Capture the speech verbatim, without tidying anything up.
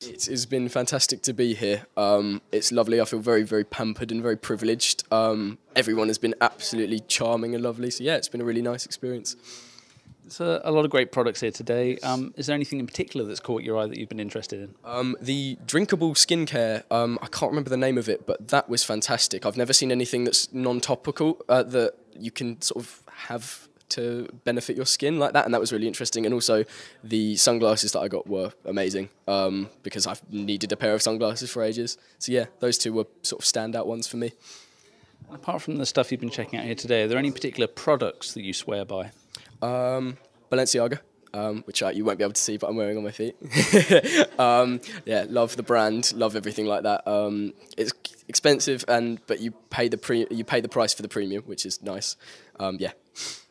It's, it's been fantastic to be here. Um, it's lovely. I feel very, very pampered and very privileged. Um, everyone has been absolutely charming and lovely. So yeah, it's been a really nice experience. There's a, a lot of great products here today. Um, is there anything in particular that's caught your eye that you've been interested in? Um, the drinkable skincare, um, I can't remember the name of it, but that was fantastic. I've never seen anything that's non-topical uh, that you can sort of have to benefit your skin like that, and that was really interesting. And also the sunglasses that I got were amazing um, because I've needed a pair of sunglasses for ages. So yeah, those two were sort of standout ones for me. And apart from the stuff you've been checking out here today, are there any particular products that you swear by? Um, Balenciaga, um, which uh, you won't be able to see, but I'm wearing on my feet. um, yeah, love the brand, love everything like that. Um, it's expensive, and but you pay the pre you pay the price for the premium, which is nice. Um, yeah.